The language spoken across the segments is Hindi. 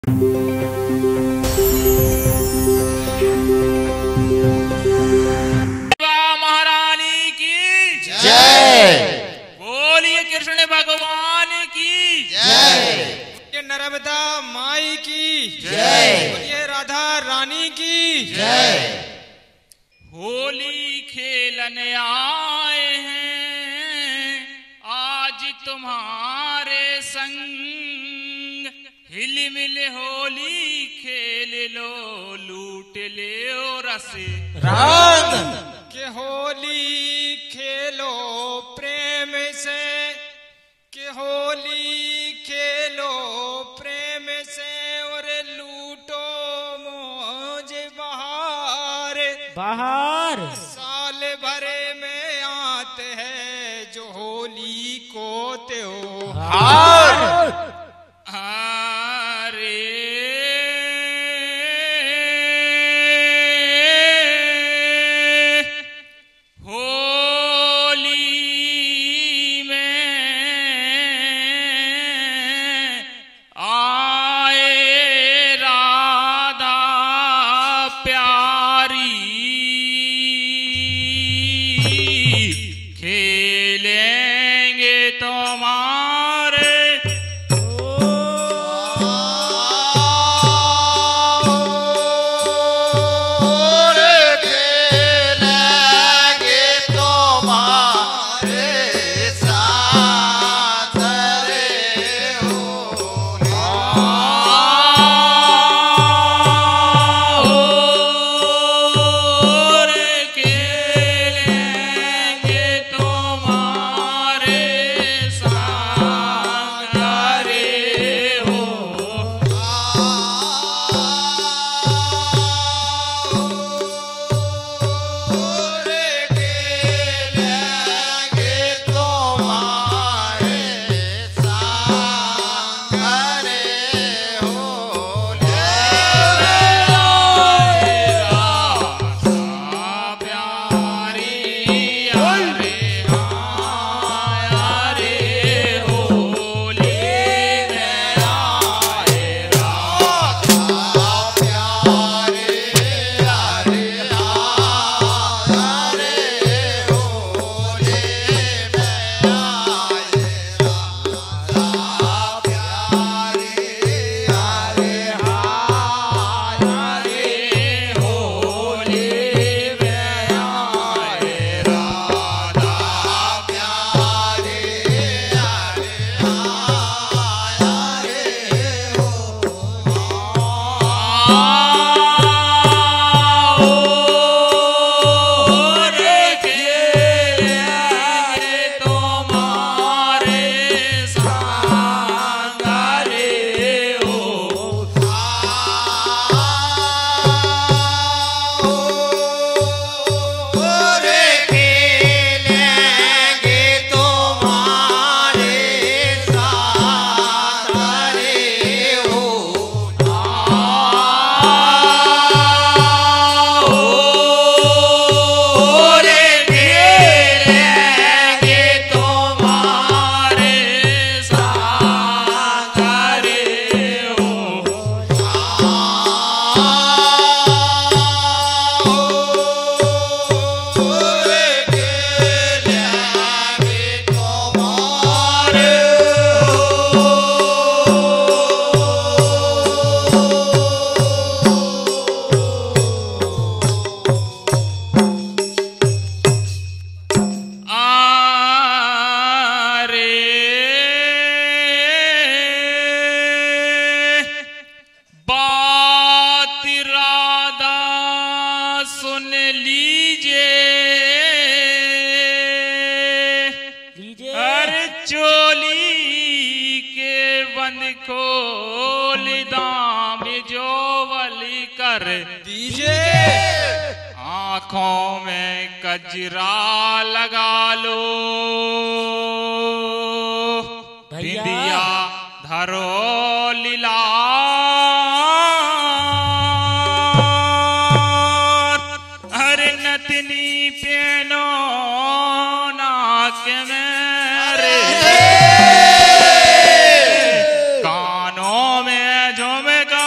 महारानी की जय। बोलिए कृष्ण भगवान की जय। नर्मदा माई की जय। बोलिए राधा रानी की जय। होली खेलने आए हैं आज तुम्हारे संग, हिलमिल होली खेल लो, लूट ले रस रंग के होली खेलो प्रेम से, के होली खेलो प्रेम से, और लूटो मौज बहार बाहर। साल भरे में आते हैं जो होली को त्योहार। खोल दाम जो वली कर दीजिए, आंखों में कजरा लगा लो, बिंदिया धरो लीला, हर नतनी पेनो नाक मेरे, कानों में झुमका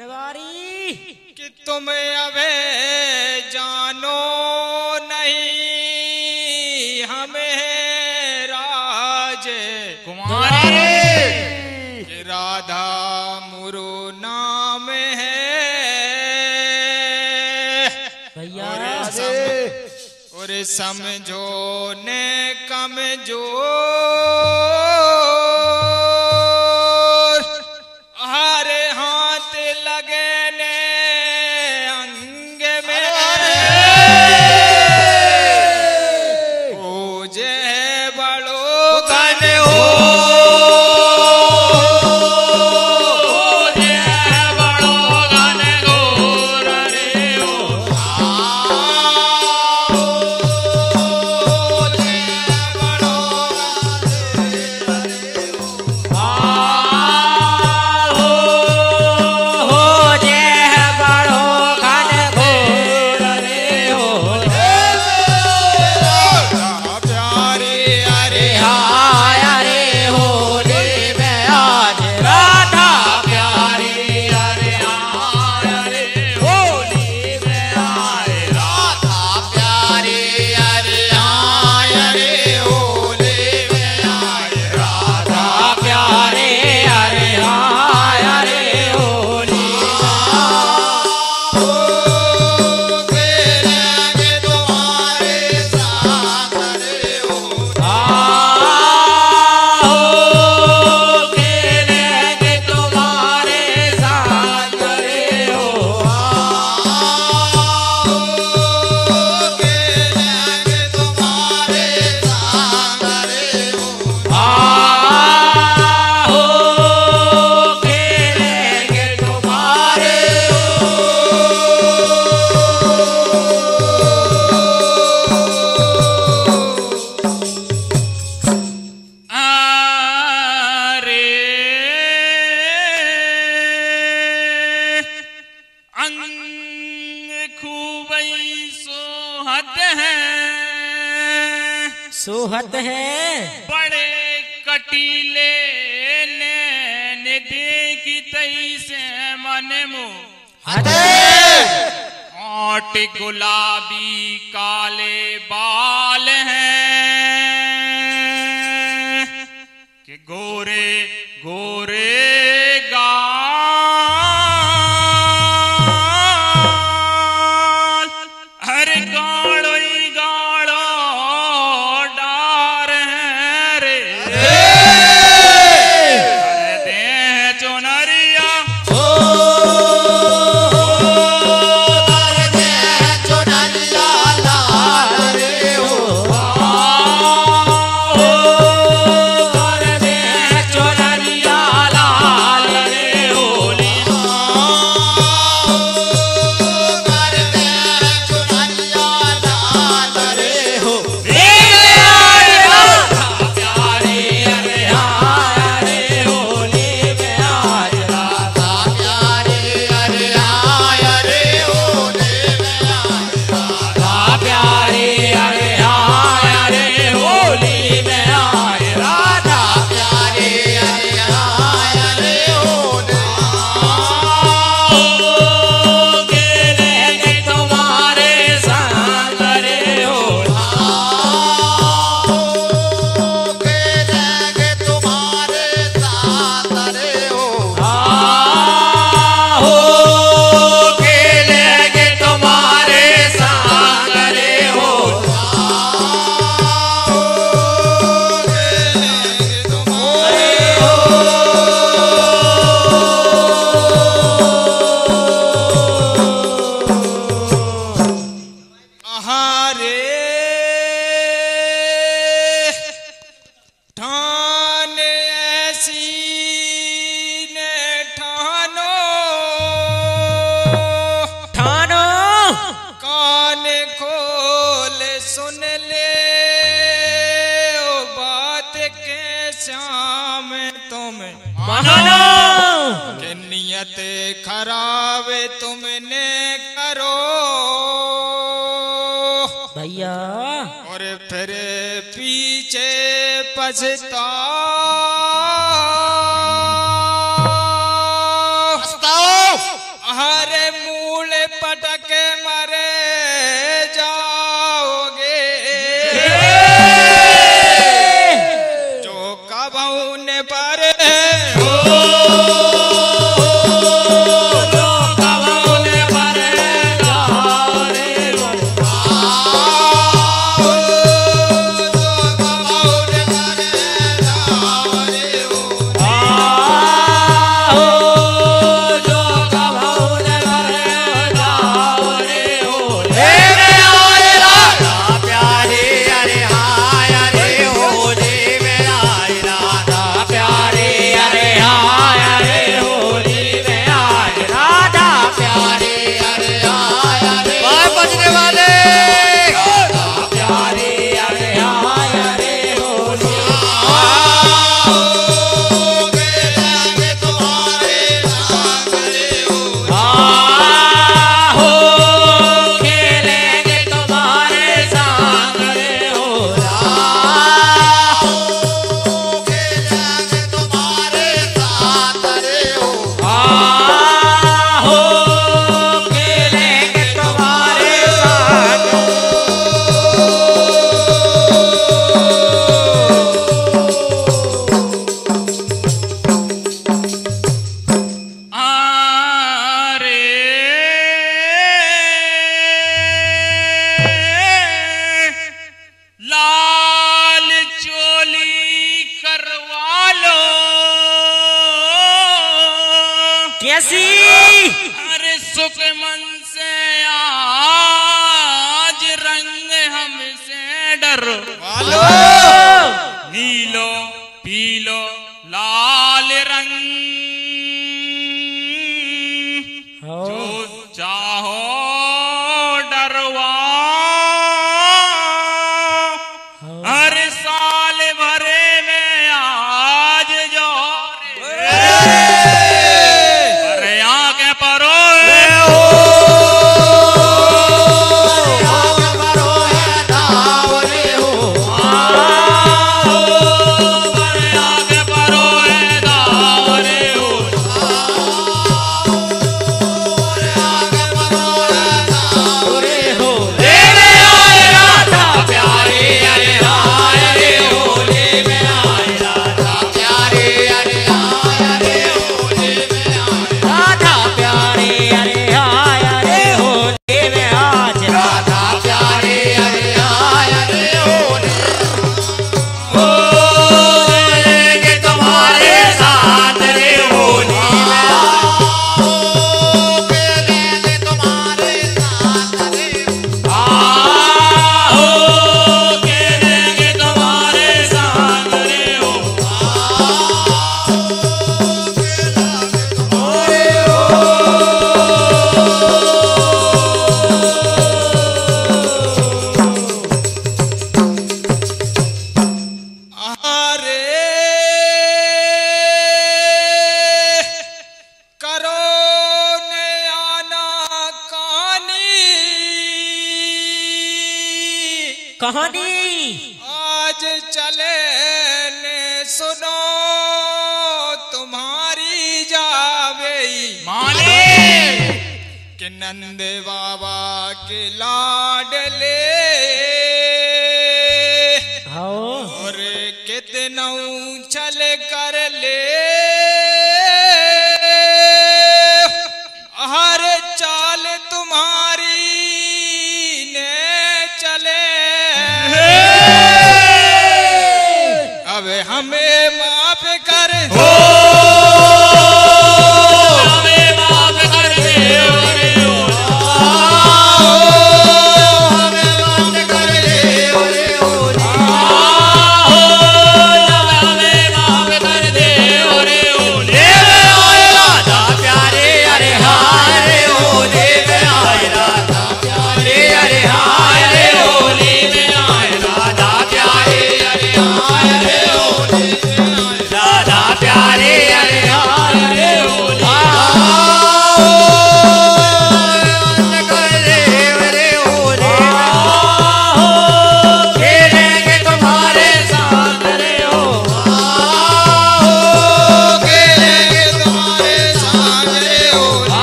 सरदारी कि तुम अबे जानो नहीं हमें राज कुमारी कि राधा मुरु नाम है भैया और समझो ने कमजोर हरे हाथ लगे ने अंग में हो जे बड़ो घन हो सोहत है बड़े कटीले नैन देखी तई से मन मुँह होठ गुलाबी काले बाल हैं कि गोरे गोरे गाल हर गाड़ो ही गाड़ो डार हैं रे दे चुनरिया मानो नियत खराब तुमने करो भैया और फिर पीछे पछता कैसी? अरे सुख मन से आज रंग हमसे डरो, नीलो पीलो लाल रंग जो चाहो डरवा, हर साल भरे में आज जो अरे आगे परो कहानी आज चले ने सुनो तुम्हारी जावे माने कि नंद बाबा के लाडले और कितना चल कर ले हर चाल तुम्हारी ने चले अब हमें माफ कर हमें माफ कर दे, हमें माफ कर दे, हमें माफ कर दे, राधा प्यारे अरे हाय रे होली में आए, राधा प्यारे अरे हाय रे होली में आए, राधा प्यारे अरे हाय रे होली में आए, राधा प्यारे अरे हाय रे होली कर रे रे होली खेलेंगे तुम्हारे साथ रे हो, खेलेंगे तुम्हारे साथ रे होली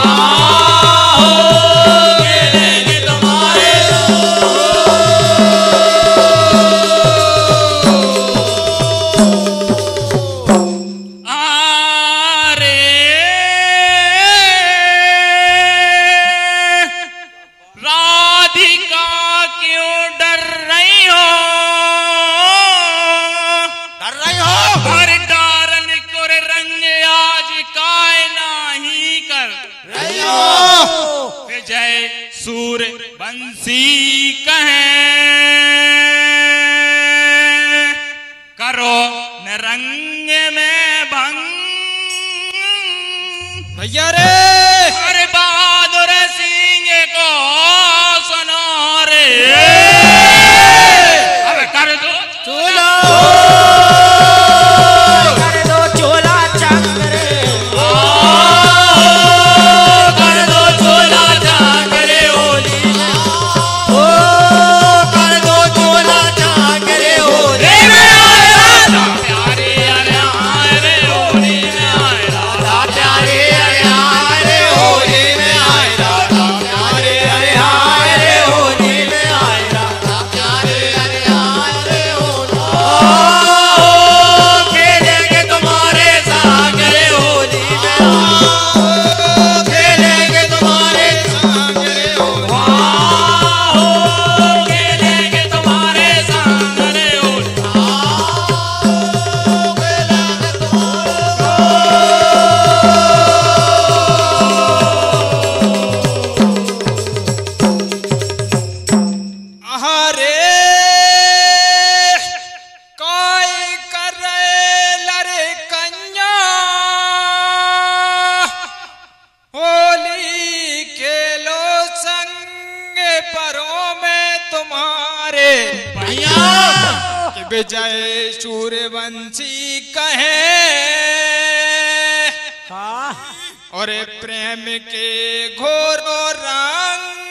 खेलेंगे तुम्हारे आरे राधिका क्यों डर रही हो, कर रही हो हर डारन को रंग आज काय नाही कर रही हो विजय सूर बंसी कहे करो न रंग में भंग भैया रे अरे बहादुर सिंह को सुनो रे अब कर दो चोला कर दो चोला चक्र कर दो चोला जागरे होली ओ कर दो चोला जागरे होली में आए, राधा प्यारे अरे हाय रे होली में आए, राधा प्यारे अरे हाय रे विजय सूर्यवंशी कहे हाँ और प्रेम के घोर रंग